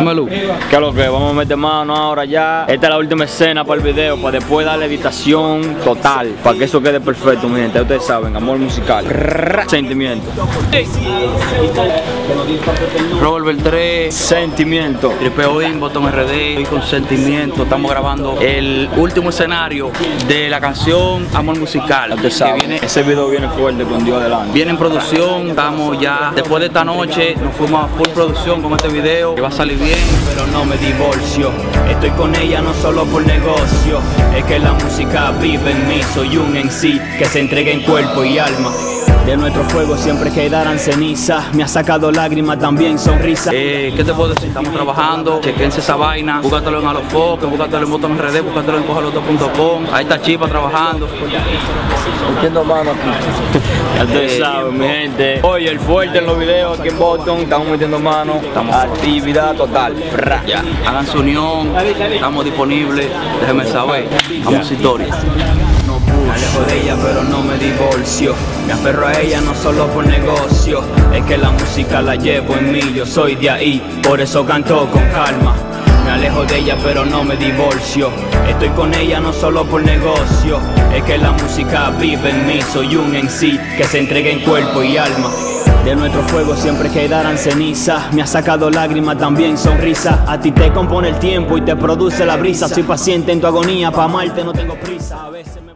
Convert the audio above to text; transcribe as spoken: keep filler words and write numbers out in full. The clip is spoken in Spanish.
Dígame, Lu. ¿Qué es lo que? Vamos a meter mano ahora ya. Esta es la última escena para el video, para después darle editación total, para que eso quede perfecto, mi gente. Ustedes saben, amor musical. Sentimiento. Robert Beltré, Sentimiento. Tripeo In, Botón R D, y con Sentimiento. Estamos grabando el último escenario de la canción Amor Musical. Ustedes saben, viene, ese video viene fuerte con Dios adelante. Viene en producción, estamos ya, después de esta noche, nos fuimos a full producción con este video, que va a salir bien. Pero no me divorcio, estoy con ella no solo por negocio, es que la música vive en mí, soy un en sí que se entrega en cuerpo y alma. De nuestro fuego siempre quedarán cenizas, me ha sacado lágrimas, también sonrisas. Eh, ¿Qué te puedo decir? Estamos trabajando, chequense esa vaina, búscatelo en Alofoque, búscatelo en Botón R D, búscatelo en cojaloto punto com, ahí está Chipa trabajando. Metiendo mano aquí. Ya ustedes saben, mi gente. Oye, el fuerte en los videos aquí en Boston, estamos metiendo mano, estamos actividad total. Ya, hagan su unión, estamos disponibles, déjenme saber, vamos historia. Me alejo de ella pero no me divorcio, me aferro a ella no solo por negocio, es que la música la llevo en mí, yo soy de ahí, por eso canto con calma. Me alejo de ella pero no me divorcio, estoy con ella no solo por negocio, es que la música vive en mí, soy un en sí que se entrega en cuerpo y alma. De nuestro fuego siempre quedarán cenizas, me ha sacado lágrimas, también sonrisas. A ti te compone el tiempo y te produce la brisa, soy paciente en tu agonía, pa' amarte no tengo prisa. A veces me